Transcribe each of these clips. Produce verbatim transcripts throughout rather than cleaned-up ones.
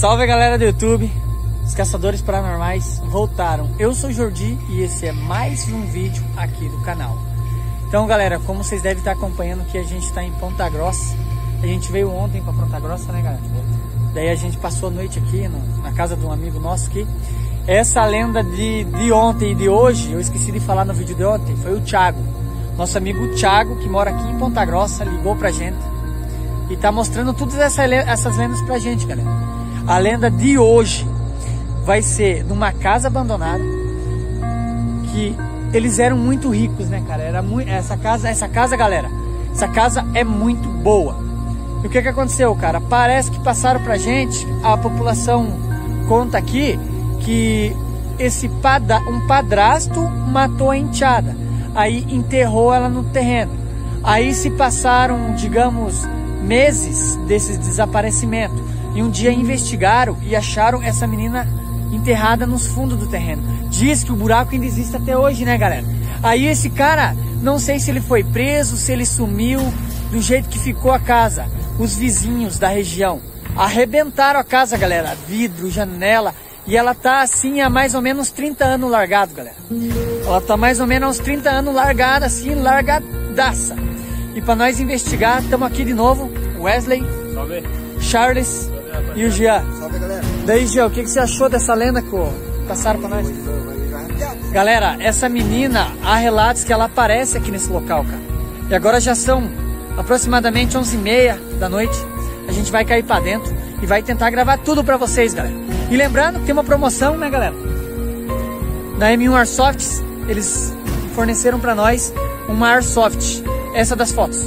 Salve, galera do YouTube, os caçadores paranormais voltaram. Eu sou o Jordi e esse é mais um vídeo aqui do canal. Então, galera, como vocês devem estar acompanhando que a gente está em Ponta Grossa. A gente veio ontem para Ponta Grossa, né, galera? Daí a gente passou a noite aqui no, na casa de um amigo nosso aqui. Essa lenda de, de ontem e de hoje, eu esqueci de falar no vídeo de ontem, foi o Thiago. Nosso amigo Thiago, que mora aqui em Ponta Grossa, ligou pra gente e tá mostrando todas essa, essas lendas pra gente, galera. A lenda de hoje vai ser numa casa abandonada, que eles eram muito ricos, né, cara? Era muito, essa casa, essa casa, galera, essa casa é muito boa. E o que que aconteceu, cara? Parece que passaram pra gente, a população conta aqui, que esse pada, um padrasto matou a enteada, aí enterrou ela no terreno. Aí se passaram, digamos, meses desse desaparecimento, e um dia investigaram e acharam essa menina enterrada nos fundos do terreno. Diz que o buraco ainda existe até hoje, né, galera? Aí esse cara, não sei se ele foi preso, se ele sumiu, do jeito que ficou a casa. Os vizinhos da região arrebentaram a casa, galera, vidro, janela. E ela tá assim há mais ou menos trinta anos largado, galera. Ela tá mais ou menos há uns trinta anos largada, assim, largadaça. E pra nós investigar, estamos aqui de novo, Wesley, salve. Charles, salve, e o Jean. Salve, galera. Daí, Jean, o que, que você achou dessa lenda que passaram pra nós? Galera, essa menina, há relatos que ela aparece aqui nesse local, cara. E agora já são aproximadamente onze e meia da noite. A gente vai cair pra dentro e vai tentar gravar tudo pra vocês, galera. E lembrando que tem uma promoção, né, galera? Na M um Airsoft, eles forneceram pra nós uma Airsoft, essa das fotos.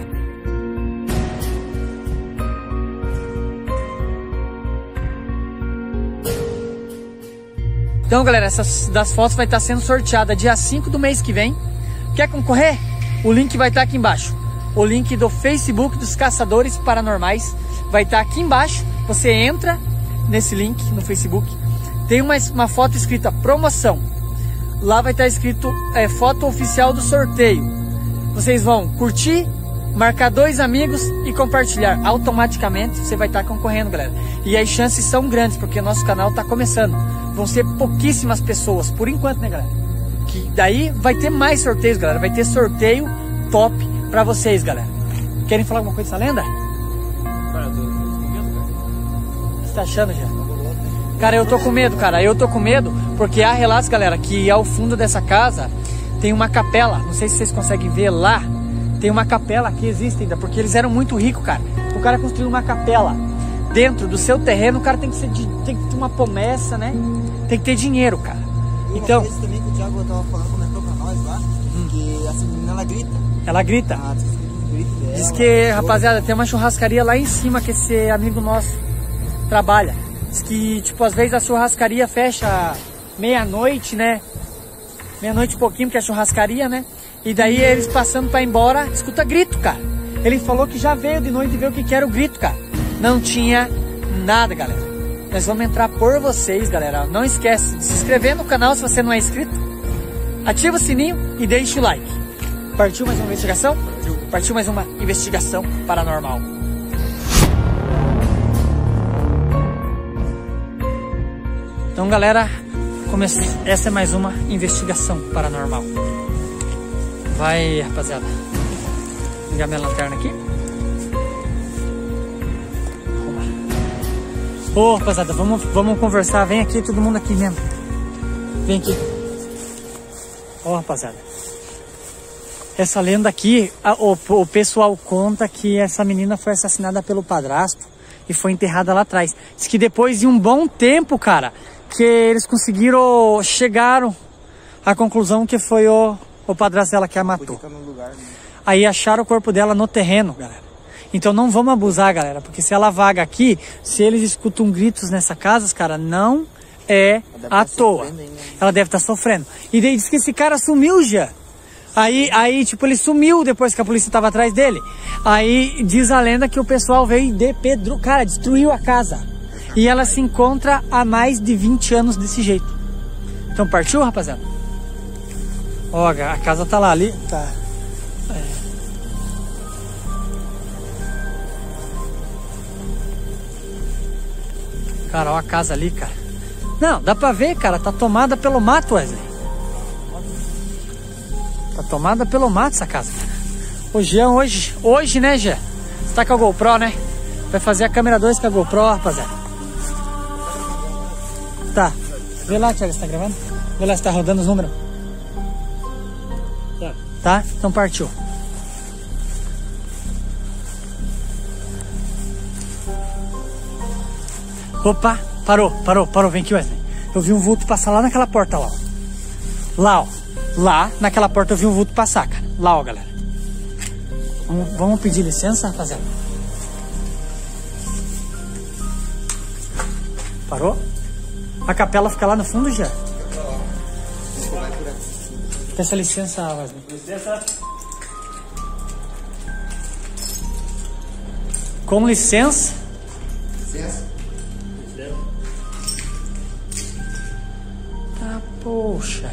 Então, galera, essas das fotos vai estar sendo sorteada dia cinco do mês que vem. Quer concorrer? O link vai estar aqui embaixo. O link do Facebook dos Caçadores Paranormais vai estar aqui embaixo. Você entra nesse link no Facebook, tem uma, uma foto escrita promoção. Lá vai estar escrito é, foto oficial do sorteio. Vocês vão curtir, marcar dois amigos e compartilhar. Automaticamente você vai estar concorrendo, galera. E as chances são grandes, porque nosso canal está começando. Vão ser pouquíssimas pessoas, por enquanto, né, galera? Que daí vai ter mais sorteios, galera. Vai ter sorteio top pra vocês, galera. Querem falar alguma coisa dessa lenda? Cara, eu tô com medo, cara. O que você tá achando, já? Cara, eu tô com medo, cara. Eu tô com medo porque há relatos, galera, que ao fundo dessa casa tem uma capela. Não sei se vocês conseguem ver lá. Tem uma capela que existe ainda, porque eles eram muito ricos, cara. O cara construiu uma capela dentro do seu terreno. O cara tem que, ser de, tem que ter uma promessa, né? Tem que ter dinheiro, cara. E então, uma também que o Thiago tava falando, comentou pra nós lá, hum. que essa menina, ela grita. Ela grita? Ah, diz que grita dela, diz que, rapaziada, tem uma churrascaria lá em cima que esse amigo nosso trabalha. Diz que, tipo, às vezes a churrascaria fecha meia-noite, né? Meia-noite e pouquinho, porque é churrascaria, né? E daí eles passando pra ir embora, escuta grito, cara. Ele falou que já veio de noite e viu o que que era o grito, cara. Não tinha nada, galera. Nós vamos entrar por vocês, galera. Não esquece de se inscrever no canal se você não é inscrito. Ativa o sininho e deixa o like. Partiu mais uma investigação? Partiu. Partiu mais uma investigação paranormal. Então, galera, comece... essa é mais uma investigação paranormal. Vai, rapaziada. Vou ligar minha lanterna aqui. Ô, oh, rapaziada, vamos, vamos conversar. Vem aqui, todo mundo aqui mesmo. Vem aqui. Ó, oh, rapaziada. Essa lenda aqui, a, o, o pessoal conta que essa menina foi assassinada pelo padrasto e foi enterrada lá atrás. Diz que depois de um bom tempo, cara, que eles conseguiram, chegaram à conclusão que foi o, o padrasto dela que a matou. Lugar, né? Aí acharam o corpo dela no terreno, galera. Então não vamos abusar, galera, porque se ela vaga aqui, se eles escutam gritos nessa casa, cara, não é à toa. Aí, né? Ela deve estar sofrendo. E daí diz que esse cara sumiu já. Aí, aí, tipo, ele sumiu depois que a polícia estava atrás dele. Aí diz a lenda que o pessoal veio de Pedro, cara, destruiu a casa. E ela se encontra há mais de vinte anos desse jeito. Então partiu, rapaziada? Ó, a casa tá lá ali. Tá. É. Cara, ó a casa ali, cara. Não, dá pra ver, cara. Tá tomada pelo mato, Wesley. Tá tomada pelo mato essa casa, cara. O Jean hoje, hoje, né, Jean? Você tá com a GoPro, né? Vai fazer a câmera dois com a GoPro, rapaziada. Tá. Vê lá, Thiago, você tá gravando? Vê lá se tá rodando os números. Tá. Tá? Então partiu. Opa, parou, parou, parou. Vem aqui, Wesley. Eu vi um vulto passar lá naquela porta lá, ó. Lá, ó. Lá, naquela porta eu vi um vulto passar, cara. Lá, ó, galera. Vamos, vamos pedir licença, rapaziada. Parou? A capela fica lá no fundo, já? Peça licença, Wesley. Licença. Com licença. Licença. Tá, poxa.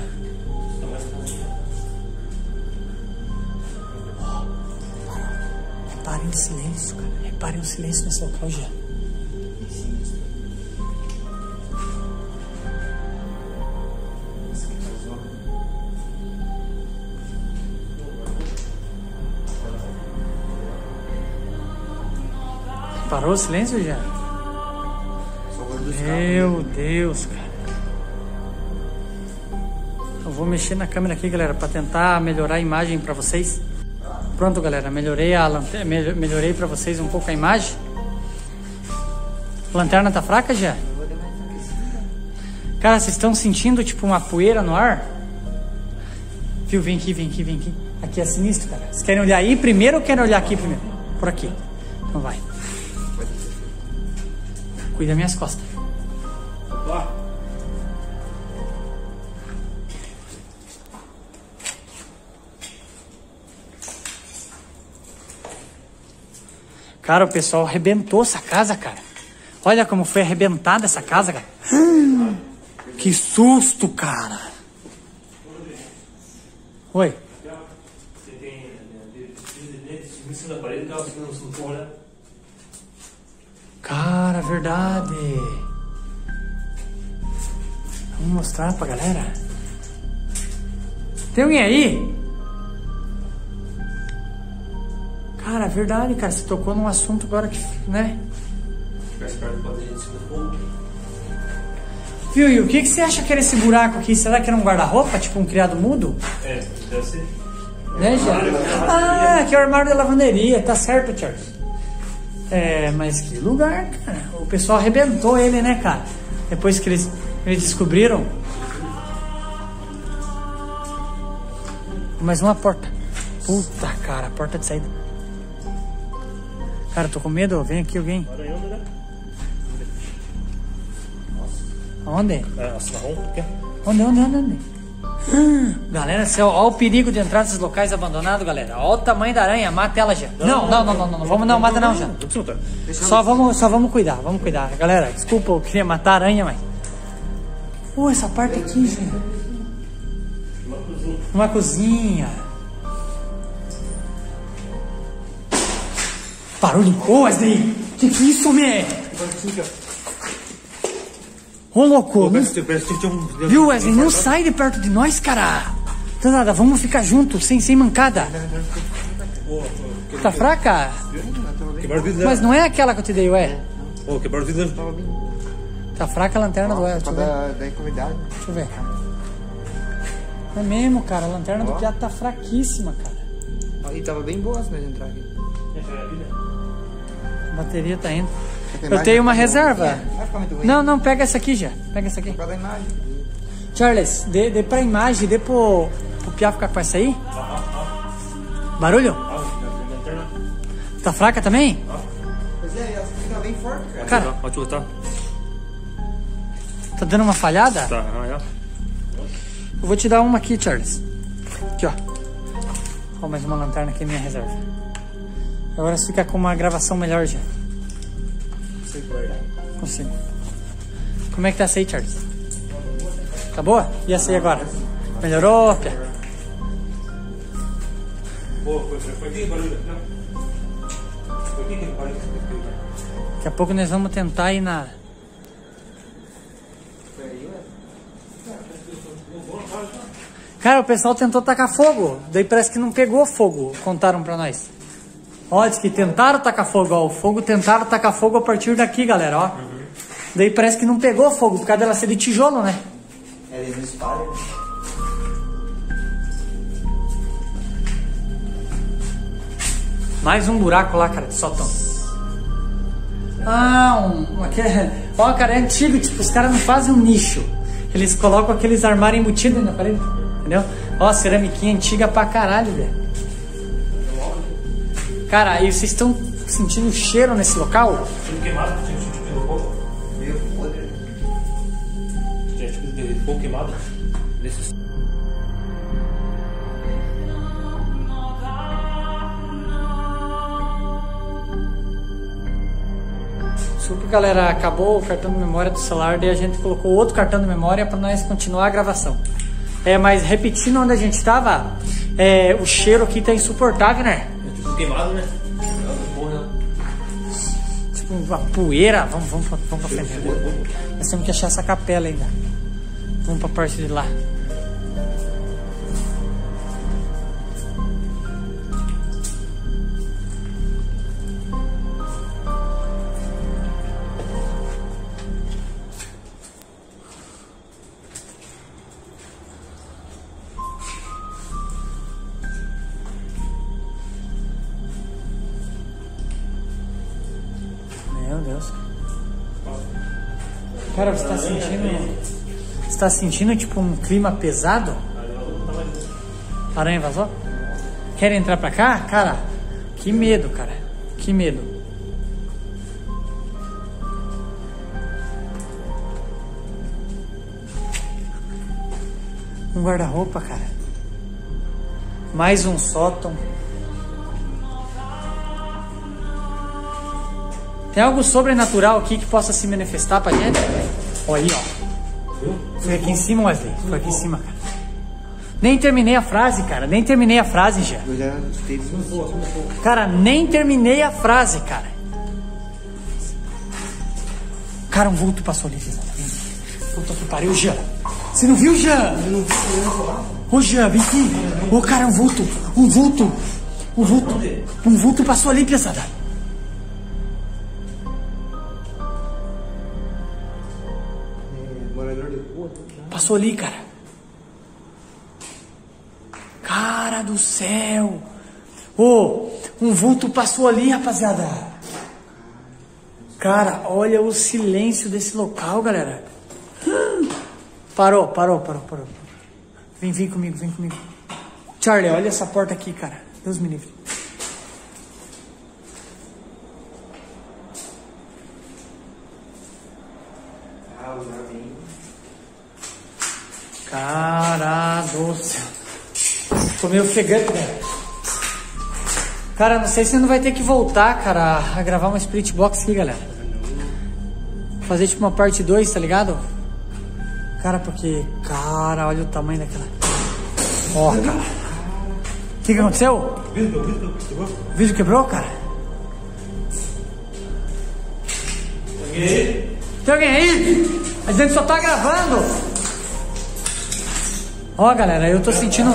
Reparem o silêncio, cara. Reparem o silêncio nesse local, já. Parou o silêncio, já? Meu Deus, cara. Eu vou mexer na câmera aqui, galera, para tentar melhorar a imagem para vocês. Pronto, galera, melhorei a lanterna, melhorei para vocês um pouco a imagem. A lanterna tá fraca, já? Cara, vocês estão sentindo tipo uma poeira no ar? Viu? Vem aqui, vem aqui, vem aqui. Aqui é sinistro, cara. Vocês querem olhar aí primeiro ou querem olhar aqui primeiro? Por aqui. Então vai. Cuida das minhas costas. Cara, o pessoal arrebentou essa casa, cara. Olha como foi arrebentada essa casa, cara. Hum, que susto, cara. Oi. Você tem em cima da parede, né? Cara, verdade. Vamos mostrar pra galera. Tem alguém aí? Cara, verdade, cara. Você tocou num assunto agora que, né? Viu, e o que, que você acha que era esse buraco aqui? Será que era um guarda-roupa? Tipo um criado mudo? É, deve ser. Né, já? Ah, aqui é o armário da lavanderia. Tá certo, Charles. É, mas que lugar, cara. O pessoal arrebentou ele, né, cara? Depois que eles, eles descobriram. Mais uma porta. Puta, cara, porta de saída. Cara, tô com medo. Vem aqui alguém. Onde? Onde, onde, onde, onde? Hum, galera, olha o perigo de entrar nesses locais abandonados, galera. Olha o tamanho da aranha, mata ela já. Não, não, não, não, não, não, vamos não, mata não já. Só vamos, só vamos cuidar, vamos cuidar. Galera, desculpa, eu queria matar a aranha, mas... Pô, essa parte aqui, gente. Uma cozinha. Barulho. Ô, Wesley, que que é isso, meu? Ô, louco. Não... Viu, Wesley? Não sai de perto de nós, cara. Tá nada, vamos ficar juntos, sem, sem mancada. Tá fraca? Mas não é aquela que eu te dei, ué? Tá fraca a lanterna do Wesley. Deixa eu ver. É mesmo, cara. A lanterna do Piato tá fraquíssima, cara. E tava bem boa se nós entrar aqui. A bateria tá indo. Eu tenho uma reserva. Não, não, pega essa aqui já. Pega essa aqui. Charles, dê, dê pra imagem, dê pro, pro Piá ficar com essa aí. Barulho? Tá fraca também? Pois é, essa aqui tá bem forte, cara. Cara, tá dando uma falhada? Tá, eu vou te dar uma aqui, Charles. Aqui, ó. Ó, mais uma lanterna aqui, minha reserva. Agora você fica com uma gravação melhor já. Consigo. Como é que tá essa aí, Charles? Tá boa? E essa aí agora? Melhorou, Pia? Daqui a pouco nós vamos tentar ir na, Cara, o pessoal tentou tacar fogo, daí parece que não pegou fogo, contaram pra nós. Ó, diz que tentaram tacar fogo, ó, o fogo tentaram tacar fogo a partir daqui, galera, ó. Uhum. Daí parece que não pegou fogo, por causa dela ser de tijolo, né? É, eles não espalham. Mais um buraco lá, cara, de sótão. Ah, um... Aquele, ó, cara, é antigo, tipo, os caras não fazem um nicho. Eles colocam aqueles armários embutidos na parede, entendeu? Ó, ceramiquinha antiga pra caralho, velho. Cara, e vocês estão sentindo cheiro nesse local? Cheiro queimado, tinha tipo de fogo. Meio podre. Tinha tipo de fogo queimado. Desses. Super, galera, acabou o cartão de memória do celular, daí a gente colocou outro cartão de memória para nós continuar a gravação. É, mas repetindo onde a gente estava, é, o cheiro aqui tá insuportável, né? É tipo queimado, né? Porra. Tipo uma poeira. Vamos, vamos, vamos pra frente. Nós temos que achar essa capela ainda. Vamos pra parte de lá. Meu Deus. Cara, você tá sentindo... Você tá sentindo tipo um clima pesado? A aranha vazou? Quer entrar pra cá? Cara, que medo, cara. Que medo. Um guarda-roupa, cara. Mais um sótão. Tem algo sobrenatural aqui que possa se manifestar pra gente? Olha aí, ó. Foi aqui em cima, Wesley. Foi aqui em cima, cara. Nem terminei a frase, cara. Nem terminei a frase, já. Eu já teve. Cara, nem terminei a frase, cara. Cara, um vulto passou ali. Puta que pariu, Jean. Você não viu, Jean? Eu não vi. Ô, Jean, vem aqui. Ô, cara, um vulto. Um vulto. Um vulto. Um vulto passou ali, pesada. Passou ali, cara. Cara do céu. Ô, oh, um vulto passou ali, rapaziada. Cara, olha o silêncio desse local, galera. Parou, parou, parou, parou. Vem, vem comigo, vem comigo. Charlie, olha essa porta aqui, cara. Deus me livre. Cara do céu. Tô meio ofegante, né? Cara, não sei se não vai ter que voltar, cara, a gravar uma Spirit Box aqui, galera. Fazer tipo uma parte dois, tá ligado? Cara, porque... Cara, olha o tamanho daquela... Ó, cara. O que que aconteceu? O vidro, o vidro quebrou. O vidro quebrou, cara? Alguém? Tem alguém aí? A gente só tá gravando. Ó, galera, eu tô sentindo...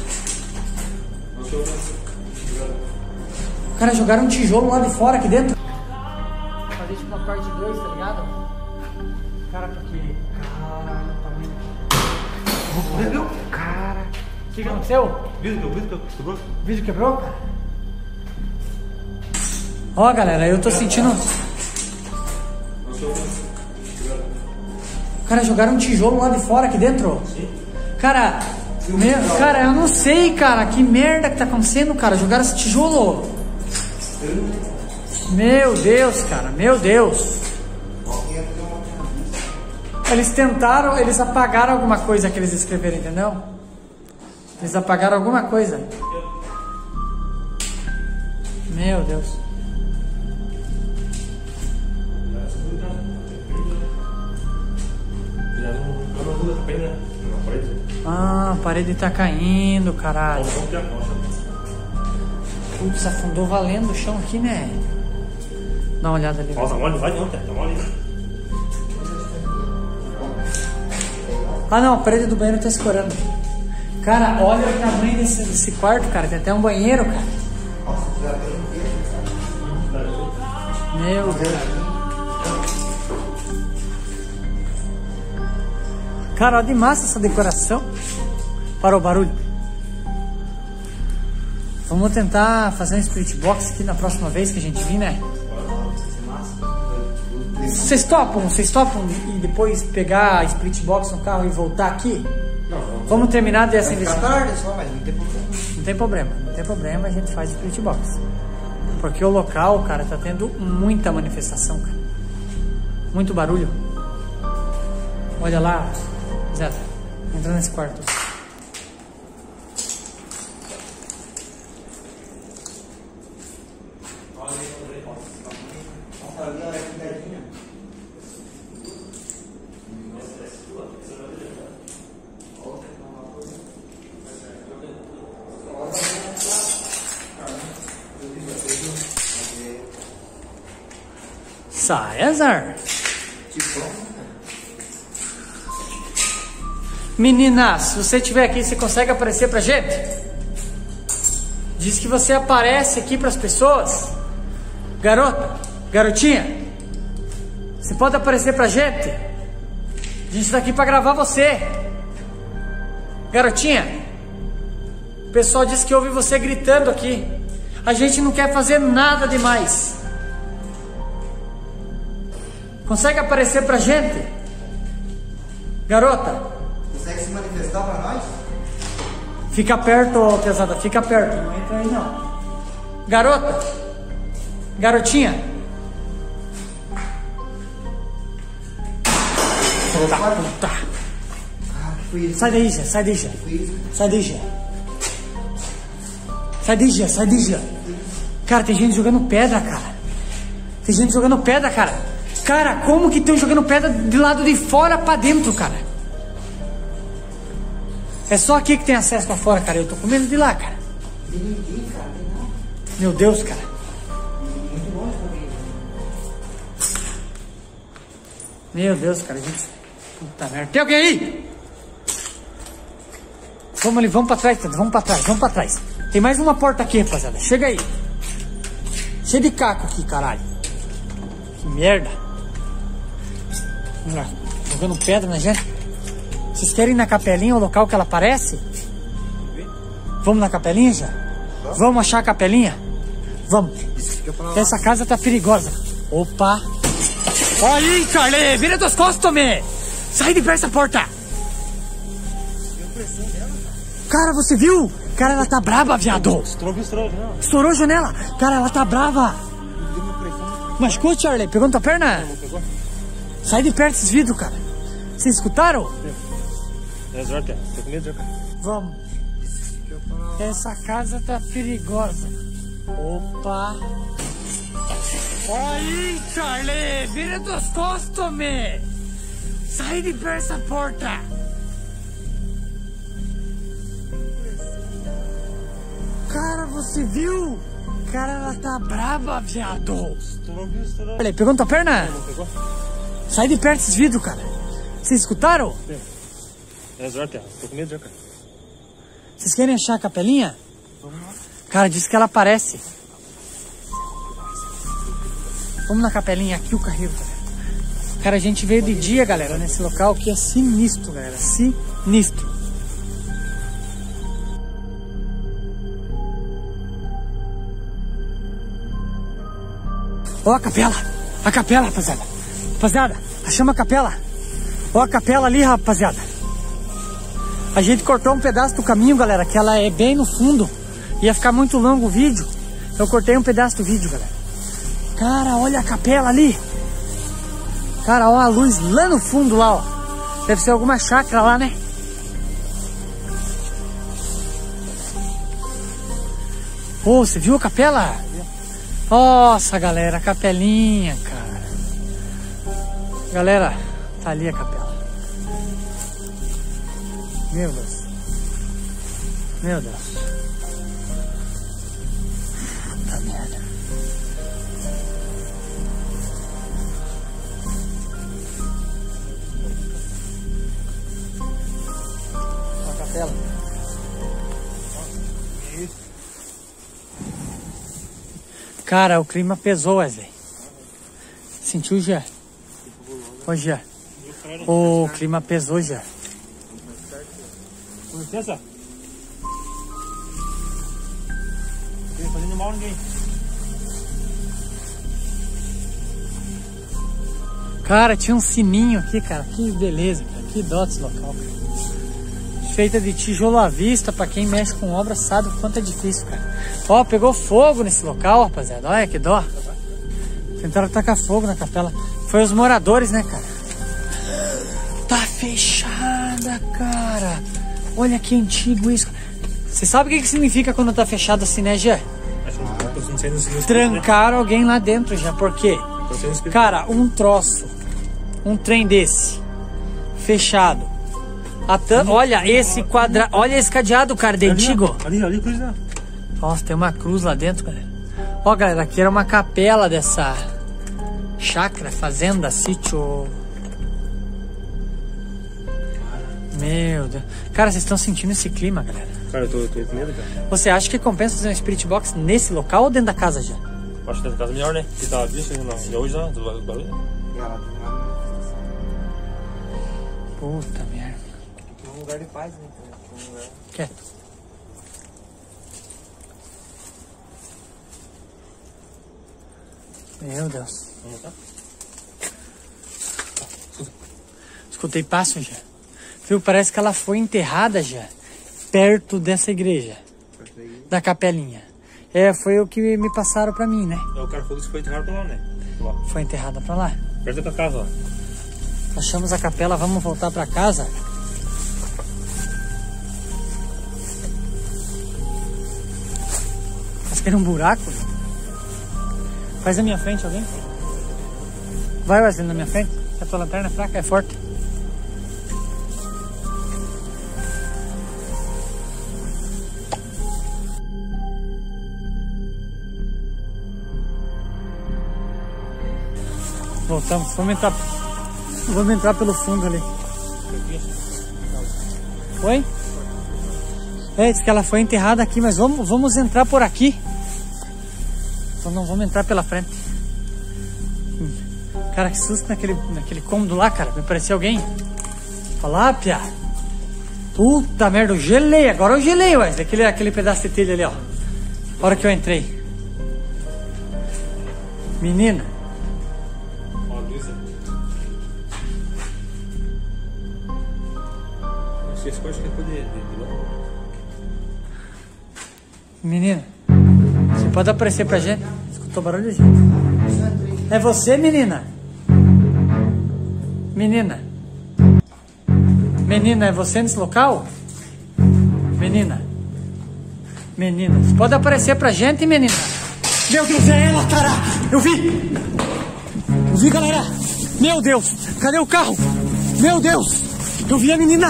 Cara, jogaram um tijolo lá de fora, aqui dentro. Fazer tipo uma parte dois, tá ligado? Cara, porque... Caralho, tá muito... Cara... O que que aconteceu? O vidro, o vidro quebrou. O vidro quebrou, cara? Ó, galera, eu tô sentindo... Cara, jogaram um tijolo lá de fora, aqui dentro. Sim. Cara, meu, cara, eu não sei, cara, que merda que tá acontecendo, cara. Jogaram esse tijolo. Meu Deus, cara, meu Deus. Eles tentaram, eles apagaram alguma coisa que eles escreveram, entendeu? Eles apagaram alguma coisa. Meu Deus. Ah, a parede tá caindo, caralho. Putz, afundou valendo o chão aqui, né? Dá uma olhada ali. Nossa, mole, vai não, tá mole. Ah, não, a parede do banheiro tá escorando. Cara, olha o tamanho desse, desse quarto, cara. Tem até um banheiro, cara. Nossa, já tem inteiro, sabe? Meu Deus. Cara, olha de massa essa decoração. Parou o barulho. Vamos tentar fazer um split box aqui na próxima vez que a gente vir, né? Vocês topam? Vocês topam e depois pegar a split box no carro e voltar aqui? Não, vamos. Vamos terminar dessa Vai ficar investigação. tarde só, mas não tem problema. Não tem problema, não tem problema, a gente faz split box. Porque o local, cara, tá tendo muita manifestação, cara. Muito barulho. Olha lá, Zé, entra nesse quarto. Sai, azar. Meninas, se você estiver aqui, você consegue aparecer pra gente? Diz que você aparece aqui pras pessoas. Garota, garotinha, você pode aparecer pra gente? A gente tá aqui pra gravar você. Garotinha, o pessoal disse que ouve você gritando aqui. A gente não quer fazer nada demais. Consegue aparecer pra gente? Garota, Consegue se manifestar pra nós? fica perto, ó, pesada, fica perto, não entra aí não. Garota, garotinha. Puta, puta. Ah, foi isso. Sai daí, Gê, sai daí, Gê. Foi isso. Sai daí, Gê. Sai daí, Gê, sai daí, Gê. Cara, tem gente jogando pedra, cara. Tem gente jogando pedra, cara. Cara, como que estão jogando pedra de lado de fora pra dentro, cara? É só aqui que tem acesso pra fora, cara. Eu tô com medo de ir lá, cara. Tem ninguém, cara. Tem nada. Meu Deus, cara. Muito longe também. Meu Deus, cara. Gente... Puta merda. Tem alguém aí? Vamos ali, vamos pra trás, vamos pra trás, vamos pra trás. Tem mais uma porta aqui, rapaziada. Chega aí. Cheio de caco aqui, caralho. Que merda. Vamos lá. Jogando pedra na gente. Vocês querem ir na capelinha, o local que ela aparece? Vamos na capelinha já? Vamos achar a capelinha? Vamos. Essa casa tá perigosa. Opa. Olha aí, Charlie. Vira das costas, me. Sai de perto dessa porta. Cara, você viu? Cara, ela tá brava, viado. Estourou, estourou, não. Estourou a janela. Cara, ela tá brava. Machucou, Charlie? Pegou na tua perna? Pegou? Sai de perto desses vidros, cara. Vocês escutaram? É, Zorte, tô com medo já, cara. Vamos. Essa casa tá perigosa. Opa. Olha aí, Charlie. Vira dos costas, me. Sai de perto dessa porta. Cara, você viu? Cara, ela tá brava, viado. Estourou, estourou. Olha, pegou na tua perna? Não pegou? Sai de perto desses vidros, cara. Vocês escutaram? É, Zorte, tô com medo já, cara. Vocês querem achar a capelinha? Cara, disse que ela aparece. Vamos na capelinha, aqui o carreiro, galera. Cara, a gente veio de dia, galera, nesse local que é sinistro, galera. Sinistro. Ó a capela. A capela, rapaziada. Rapaziada, achamos a capela. Ó a capela ali, rapaziada. A gente cortou um pedaço do caminho, galera, que ela é bem no fundo. Ia ficar muito longo o vídeo. Eu cortei um pedaço do vídeo, galera. Cara, olha a capela ali. Cara, ó a luz lá no fundo, lá, ó. Deve ser alguma chácara lá, né? Ô, oh, você viu a capela? Nossa, galera, a capelinha, cara. Galera, tá ali a capela. Meu Deus. Meu Deus. Puta merda. A capela. Cara, o clima pesou, Wesley. Sentiu já? Ô, já. O clima pesou já. Com licença. Não tô fazendo mal a ninguém. Cara, tinha um sininho aqui, cara. Que beleza, cara. Que dó desse local, cara. Feita de tijolo à vista, pra quem mexe com obra sabe o quanto é difícil, cara. Ó, pegou fogo nesse local, rapaziada. Olha que dó. Tentaram tacar fogo na capela. Foi os moradores, né, cara? Tá fechada, cara. Olha que antigo isso. Você sabe o que, que significa quando tá fechado assim, né, Gê? Trancaram alguém lá dentro já. Por quê? Cara, um troço, um trem desse, fechado. Tam... Olha esse quadrado, olha esse cadeado, cara, de antigo. Ali, ali, cruz não. Nossa, tem uma cruz lá dentro, galera. Ó, galera, aqui era uma capela dessa chácara, fazenda, sítio. Meu Deus. Cara, vocês estão sentindo esse clima, galera? Cara, eu tô, eu tô com medo, cara. Você acha que compensa fazer um Spirit Box nesse local ou dentro da casa já? Acho que dentro da casa é melhor, né? Porque tá bicho não. Já hoje não, do barulho. Puta merda. Aqui é um lugar de paz, né? Um lugar... Quieto. Meu Deus. Vamos voltar? Escutei passo já. Viu? Parece que ela foi enterrada já. Perto dessa igreja. Da capelinha. É, foi o que me passaram pra mim, né? É, o cara falou que foi enterrado pra lá, né? Lá. Foi enterrada pra lá. Perto da casa, ó. Achamos a capela, vamos voltar pra casa. Acho que era um buraco. Faz na minha frente alguém. Vai, Wesley, na minha frente. A tua lanterna é fraca, é forte. Voltamos, vamos entrar, vamos entrar pelo fundo ali. Oi? É, diz que ela foi enterrada aqui, mas vamos, vamos entrar por aqui. Então não vamos entrar pela frente. Cara, que susto naquele, naquele cômodo lá, cara. Me parecia alguém. Olha lá, pia. Puta merda, eu gelei. Agora eu gelei, ué. Aquele, aquele pedaço de telha ali, ó. A hora que eu entrei. Menina. Esse coisa que é coisa de, de, de... Menina, você pode aparecer pra gente? Escutou barulho, gente? É você, menina? Menina? Menina, é você nesse local? Menina? Menina, você pode aparecer pra gente, menina? Meu Deus, é ela, cara! Eu vi! Eu vi, galera! Meu Deus, cadê o carro? Meu Deus! Eu vi a menina!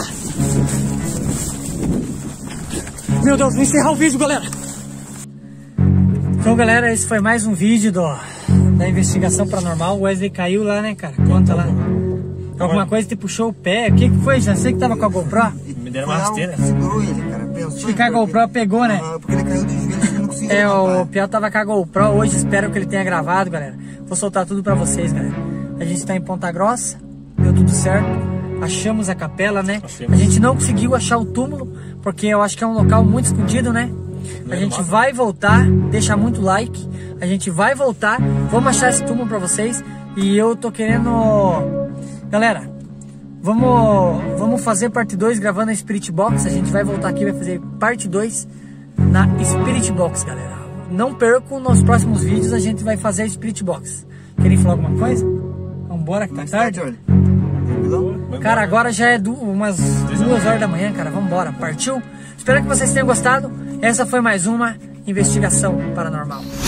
Meu Deus, vou encerrar o vídeo, galera. Então, galera, esse foi mais um vídeo do, da investigação paranormal. O Wesley caiu lá, né, cara? Conta lá. Alguma coisa te puxou o pé. O que que foi? Já sei que tava com a GoPro. Me deram uma rasteira. Segurou ele, cara. Pensou. Acho que a GoPro pegou, né? Ah, porque ele caiu de joelhos e não conseguiu. É, levantar. o Piau tava com a GoPro hoje. Espero que ele tenha gravado, galera. Vou soltar tudo pra vocês, galera. A gente tá em Ponta Grossa. Deu tudo certo. Achamos a capela, né? Achamos. A gente não conseguiu achar o túmulo, porque eu acho que é um local muito escondido, né? A gente vai voltar, deixa muito like. A gente vai voltar, vamos achar esse túmulo pra vocês. E eu tô querendo... Galera, vamos, vamos fazer parte dois gravando a Spirit Box. A gente vai voltar aqui, vai fazer parte dois na Spirit Box, galera. Não percam, nos próximos vídeos a gente vai fazer a Spirit Box. Querem falar alguma coisa? Vambora que tá tarde. Cara, agora já é du umas duas horas da manhã, cara. Vambora, partiu? Espero que vocês tenham gostado. Essa foi mais uma investigação paranormal.